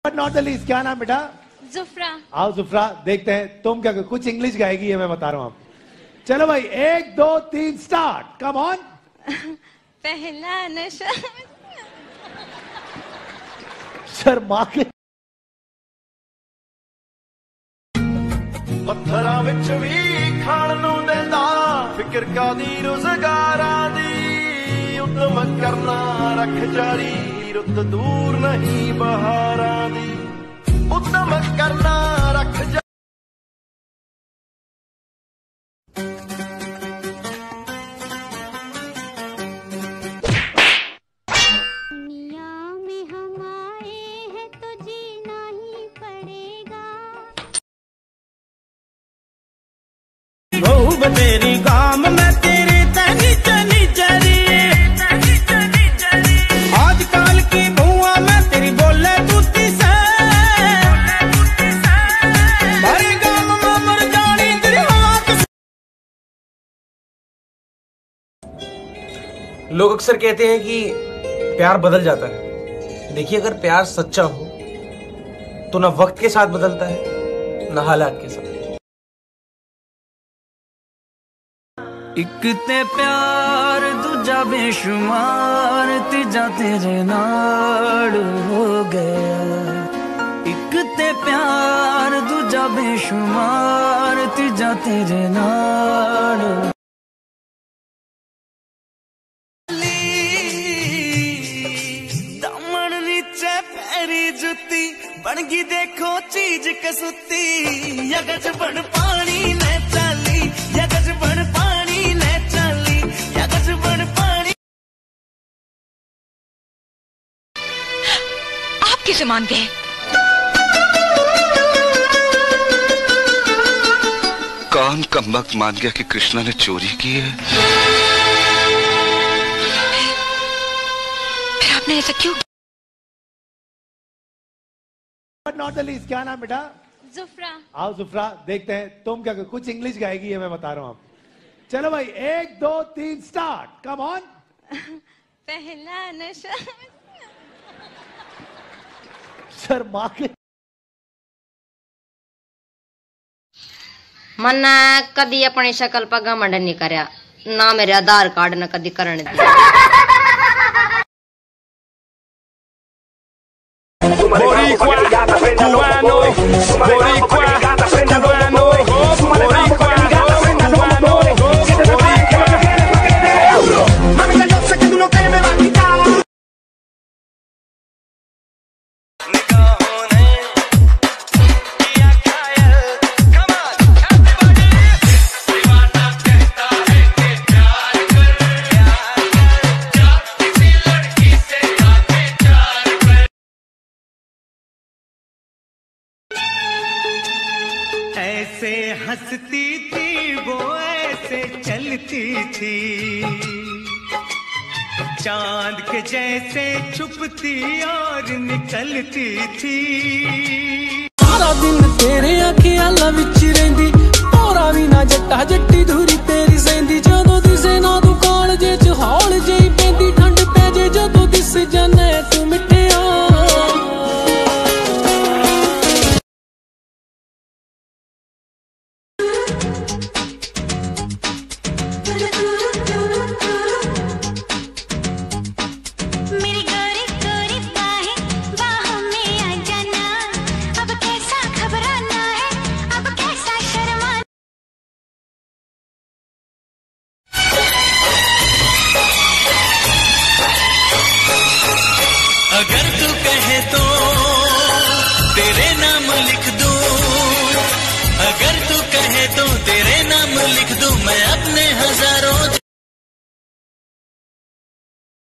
Not the least, क्या नाम बेटा? जुफ्रा। आओ जुफ्रा, देखते हैं तुम क्या कुछ इंग्लिश गाएगी है, मैं बता रहा हूँ आप। चलो भाई 1 2 3 स्टार्ट, कम ऑन। पहला नशा। शर्मा के पत्थरां विच भी खाण नूं देंदा, फिकर कादी रोज़गारां दी, उद्दम करना रख जारी, रुत दूर नहीं बहारां दी, उद्दम करना रख जारी। दुनिया में हम आए हैं तो जीना ही पड़ेगा। तेरी काम में तेरी तनी तनी चली, आजकल की बुआ में तेरी बोले तूती से, भरे गाम में मर जानी तेरी हाथ। लोग अक्सर कहते हैं कि प्यार बदल जाता है। देखिए, अगर प्यार सच्चा हो तो ना वक्त के साथ बदलता है ना हालात के साथ। एक ते प्यार दूजा बेशुमार, तीजा तेरे नाल हो गया। एक ते प्यार दूजा बेशुमार, तीजा तेरे नाल। दामन नीचे पैरी जुत्ती, बनगी देखो चीज कसुती, यगज बन पानी ने चाली, यगज बन पानी ने चाली, यगज बन पानी। आप कैसे मान गए? कौन कमबख्त मान गया कि कृष्णा ने चोरी की है? फिर आपने ऐसा क्यों? नॉट द लीस्ट, क्या नाम बेटा? जुफ्रा। आओ जुफ्रा, देखते हैं तुम क्या कुछ इंग्लिश गाएगी है, मैं बता रहा हूँ आप। चलो भाई 1 2 3 स्टार्ट, कम ऑन। पहला नशा। शर्मा के मन कदी अपनी शकल पर घमंड नहीं करया, ना मेरे आधार कार्ड न कदी करने दिया। Boricua, cubano, boricua, cubano, boricua, cubano, boricua. Mami, yo sé que tú no te me vas a quitar. ऐसे हंसती थी वो, ऐसे चलती थी, चांद के जैसे छुपती और निकलती थी। सारा दिन तेरे अखियां विच रहिंदी, तोरा भी ना जट्टा जट्टी दूरी तेरी सेंदी, जदों दिसे ना तू कालजे च हौल जेही पैंदी, ठंड पै जे जदों दिस जाने तू मिठिया। मेरी गोरी गोरी बाहें बाहों में आ जाना, अब कैसा घबराना है, अब कैसा शर्माना। अगर तू कहे तो तेरे नाम लिख दूं, अगर तू कहे तो